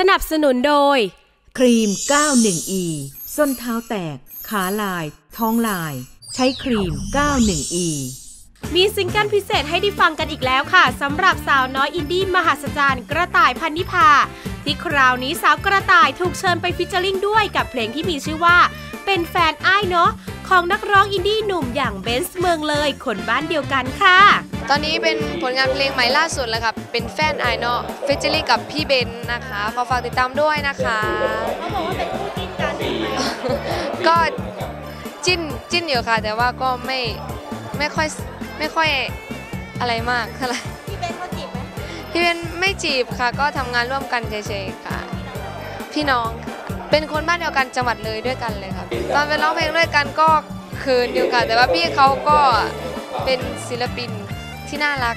นับสนุนโดยครีม 91E ส้นเท้าแตกขาลายท้องลายใช้ครีม 91E มีซิงเกิลพิเศษให้ได้ฟังกันอีกแล้วค่ะสำหรับสาวน้อยอินดี้มหัศจรรย์กระต่ายพันนิพาที่คราวนี้สาวกระต่ายถูกเชิญไปฟีเจอริ่งด้วยกับเพลงที่มีชื่อว่าเป็นแฟนอ้ายเนาะของนักร้องอินดี้หนุ่มอย่างเบนซ์เมืองเลยคนบ้านเดียวกันค่ะตอนนี้เป็นผลงานเพลงใหม่ล่าสุดเลยค่ะเป็นแฟนอ้ายเนาะฟีเจอริ่งกับพี่เบนซ์นะคะขอฝากติดตามด้วยนะคะเขาบอกว่าเป็นคู่จิ้นกันก็จิ้นอยู่ค่ะแต่ว่าก็ไม่ค่อยอะไรมากเท่าไหร่พี่เบนซ์เขาจีบไหมพี่เบนซ์ไม่จีบค่ะก็ทำงานร่วมกันเฉยๆค่ะพี่น้องเป็นคนบ้านเดียวกันจังหวัดเลยด้วยกันเลยค่ะตอนไปร้องเพลงด้วยกันก็เขินอยู่ค่ะแต่ว่าพี่เขาก็เป็นศิลปินที่น่ารัก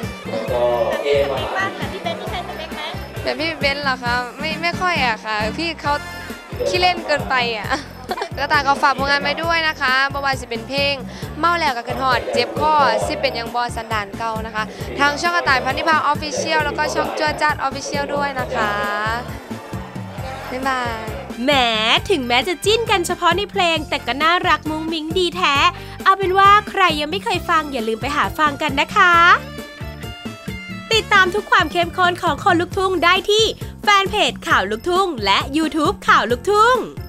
แบบพี่เบนซ์นี่ใช่สเปคไหมแบบพี่เบนซ์เหรอคะไม่ค่อยอะค่ะพี่เขาขี้เล่นเกินไปอะกระต่ายก็ฝากผลงานไปด้วยนะคะบ่ว่าจะเป็นเพลงเมาแล้วกับกันหอดเจ็บข้อสิเป็นยังบอสันดานเก่านะคะทางช่องกระต่ายพันนิพาออฟฟิเชียลแล้วก็ช่องจั่วจัดออฟฟิเชียลด้วยนะคะบ๊ายบายแหมถึงแม้จะจิ้นกันเฉพาะในเพลงแต่ก็น่ารักมุ้งมิ้งดีแท้เอาเป็นว่าใครยังไม่เคยฟังอย่าลืมไปหาฟังกันนะคะติดตามทุกความเข้มข้นของคนลุกทุ่งได้ที่แฟนเพจข่าวลุกทุ่งและ YouTube ข่าวลุกทุ่ง